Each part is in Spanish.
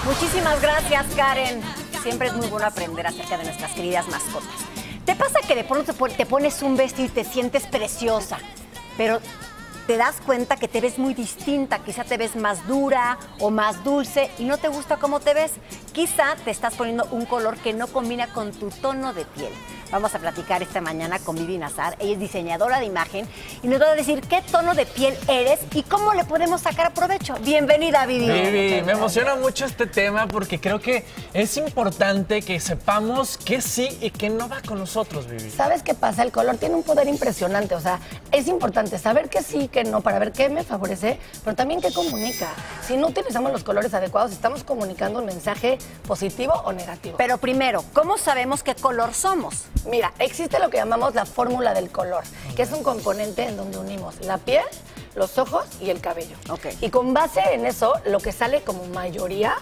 Muchísimas gracias, Karen. Siempre es muy bueno aprender acerca de nuestras queridas mascotas. ¿Te pasa que de pronto te pones un vestido y te sientes preciosa, pero te das cuenta que te ves muy distinta? Quizá te ves más dura o más dulce y no te gusta cómo te ves. Quizá te estás poniendo un color que no combina con tu tono de piel. Vamos a platicar esta mañana con Vivi Nazar. Ella es diseñadora de imagen y nos va a decir qué tono de piel eres y cómo le podemos sacar provecho. Bienvenida, Vivi. Vivi, me emociona mucho este tema porque creo que es importante que sepamos qué sí y qué no va con nosotros, Vivi. ¿Sabes qué pasa? El color tiene un poder impresionante. O sea, es importante saber qué sí y qué no para ver qué me favorece, pero también qué comunica. Si no utilizamos los colores adecuados, estamos comunicando un mensaje positivo o negativo. Pero primero, ¿cómo sabemos qué color somos? Mira, existe lo que llamamos la fórmula del color, que es un componente en donde unimos la piel, los ojos y el cabello. Okay. Y con base en eso, lo que sale como mayoría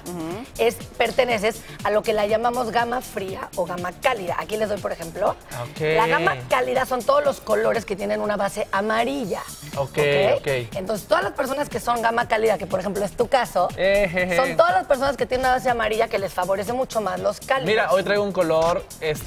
perteneces a lo que la llamamos gama fría o gama cálida. Aquí les doy, por ejemplo. Okay. La gama cálida son todos los colores que tienen una base amarilla. Ok. Entonces, todas las personas que son gama cálida, que por ejemplo es tu caso, son todas las personas que tienen una base amarilla que les favorece mucho más los cálidos. Mira, hoy traigo un color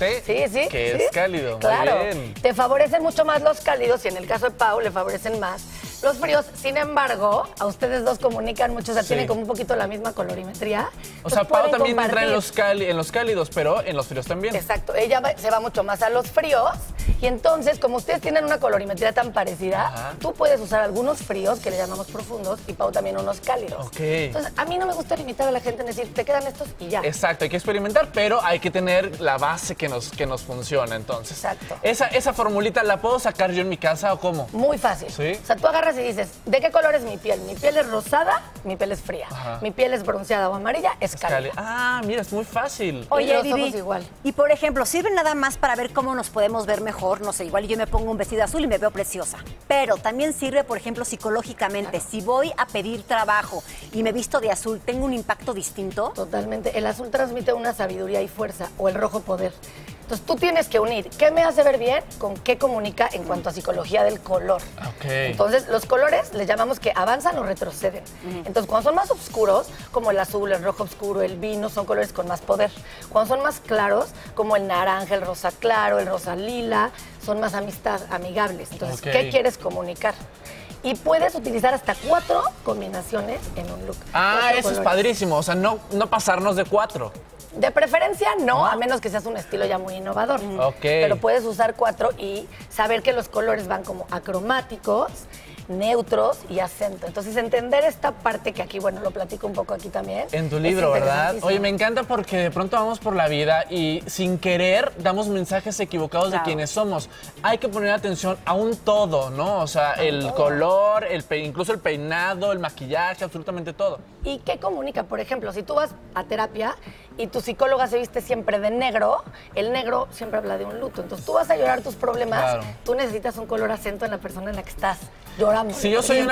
sí, que es cálido. Claro, Muy bien. te favorecen mucho más los cálidos y en el caso de Pau le favorecen más los fríos. Sin embargo, a ustedes dos comunican mucho, o sea, tienen como un poquito la misma colorimetría. O sea, Pau también entra en compartir. los cálidos, pero en los fríos también. Exacto, ella se va mucho más a los fríos y entonces, como ustedes tienen una colorimetría tan parecida, tú puedes usar algunos fríos, que le llamamos profundos, y Pau también unos cálidos. Ok. Entonces, a mí no me gusta limitar a la gente en decir, te quedan estos y ya. Exacto, hay que experimentar, pero hay que tener la base que nos funciona, entonces. Exacto. Esa formulita, ¿la puedo sacar yo en mi casa o cómo? Muy fácil. ¿Sí? O sea, tú agarras y dices, ¿de qué color es mi piel? Mi piel es rosada, mi piel es fría. Ajá. Mi piel es bronceada o amarilla, es cálida. Ah, mira, es muy fácil. Oye, los Vivi, ojos igual. Y por ejemplo, ¿sirve nada más para ver cómo nos podemos ver mejor? No sé, igual yo me pongo un vestido azul y me veo preciosa. Pero también sirve, por ejemplo, psicológicamente. Si voy a pedir trabajo y me visto de azul, ¿tengo un impacto distinto? Totalmente. El azul transmite una sabiduría y fuerza, o el rojo poder. Entonces tú tienes que unir qué me hace ver bien con qué comunica en cuanto a psicología del color. Ok. Entonces los colores les llamamos que avanzan o retroceden. Entonces cuando son más oscuros, como el azul, el rojo oscuro, el vino, son colores con más poder. Cuando son más claros, como el naranja, el rosa claro, el rosa lila, son más amigables. Entonces, ¿qué quieres comunicar? Y puedes utilizar hasta 4 combinaciones en un look. Ah, eso es padrísimo. O sea, no pasarnos de 4. De preferencia no, a menos que seas un estilo ya muy innovador. Ok. Pero puedes usar 4 y saber que los colores van como acromáticos, neutros y acento. Entonces, entender esta parte que aquí, bueno, lo platico un poco aquí también. En tu libro, ¿verdad? Oye, me encanta porque de pronto vamos por la vida y sin querer damos mensajes equivocados de quiénes somos. Hay que poner atención a un todo, ¿no? O sea, el color, incluso el peinado, el maquillaje, absolutamente todo. ¿Y qué comunica? Por ejemplo, si tú vas a terapia y tu psicóloga se viste siempre de negro, el negro siempre habla de un luto. Entonces, tú vas a llorar tus problemas, tú necesitas un color acento en la persona en la que estás llorando. Si yo soy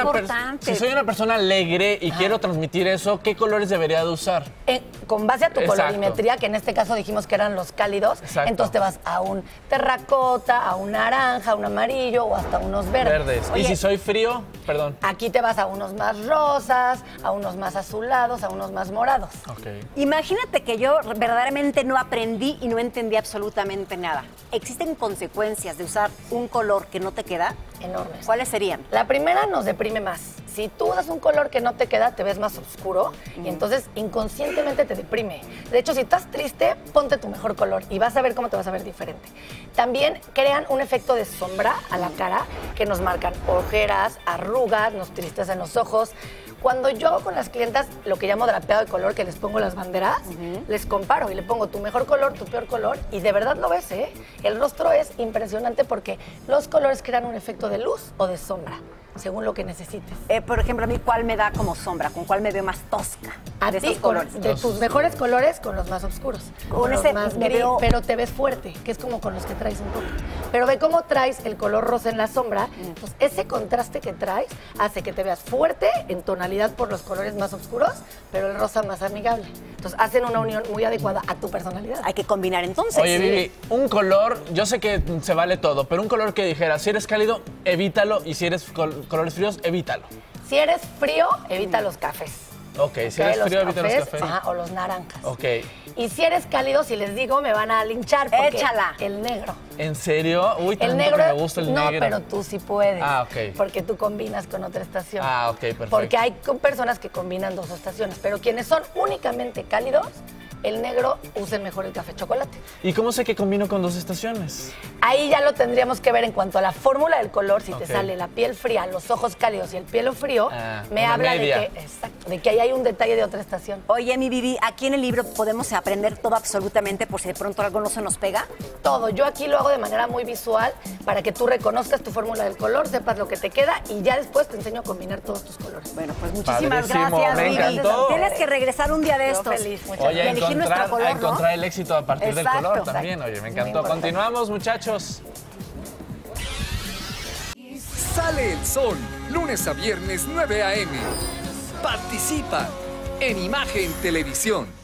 una persona alegre y quiero transmitir eso, ¿qué colores debería de usar? Con base a tu colorimetría, que en este caso dijimos que eran los cálidos, entonces te vas a un terracota, a un naranja, a un amarillo o hasta unos verdes. Oye, ¿y si soy frío? Perdón. Aquí te vas a unos más rosas, a unos más azulados, a unos más morados. Okay. Imagínate que yo verdaderamente no aprendí y no entendí absolutamente nada. ¿Existen consecuencias de usar un color que no te queda? Enormes. ¿Cuáles serían? La primera nos deprime más. Si tú usas un color que no te queda, te ves más oscuro y entonces inconscientemente te deprime. De hecho, si estás triste, ponte tu mejor color y vas a ver cómo te vas a ver diferente. También crean un efecto de sombra a la cara que nos marcan ojeras, arrugas, nos tristezan los ojos. Cuando yo hago con las clientas lo que llamo drapeado de color, que les pongo las banderas, les comparo y le pongo tu mejor color, tu peor color, y de verdad lo ves, ¿eh? El rostro es impresionante porque los colores crean un efecto de luz o de sombra, según lo que necesites. Por ejemplo, a mí, ¿cuál me da como sombra? ¿Con cuál me veo más tosca? A de ti, esos colores. de tus mejores colores con los más oscuros. Con los ese más me gris, veo... pero te ves fuerte, que es como con los que traes un poco. Pero ve cómo traes el color rosa en la sombra. Pues ese contraste que traes hace que te veas fuerte en tonalidad por los colores más oscuros, pero el rosa más amigable. Entonces hacen una unión muy adecuada a tu personalidad. Hay que combinar entonces. Oye, Vivi, un color, yo sé que se vale todo, pero un color que dijera, si eres cálido, evítalo, y si eres colores fríos, evítalo. Si eres frío, evita los cafés. Ok, si eres los frío, evita los cafés, cafés. o los naranjas. Ok. Y si eres cálido, si les digo, me van a linchar porque Échala. el negro. ¿En serio? Uy, tanto El negro, que me gusta el negro. no, pero tú sí puedes. Ah, ok. Porque tú combinas con otra estación. Ah, ok, perfecto. Porque hay personas que combinan dos estaciones, pero quienes son únicamente cálidos, el negro usen mejor el café chocolate. ¿Y cómo sé que combino con dos estaciones? Ahí ya lo tendríamos que ver en cuanto a la fórmula del color. Si te Ok. sale la piel fría, los ojos cálidos y el pelo frío, me una habla media. de que ahí hay un detalle de otra estación. Oye, mi Vivi, aquí en el libro podemos aprender todo absolutamente por si de pronto algo no se nos pega. Todo. Yo aquí lo hago de manera muy visual para que tú reconozcas tu fórmula del color, sepas lo que te queda y ya después te enseño a combinar todos tus colores. Bueno, pues muchísimas Padrísimo, gracias, me Vivi. encantó. Tienes que regresar un día de Yo estos. feliz, muchas Oye, Y elegir nuestro color, a ¿no? encontrar el éxito a partir del Exacto, color también. Oye, me Muy encantó. importante. Continuamos, muchachos. Sale el sol, lunes a viernes 9 a.m. Participa en Imagen Televisión.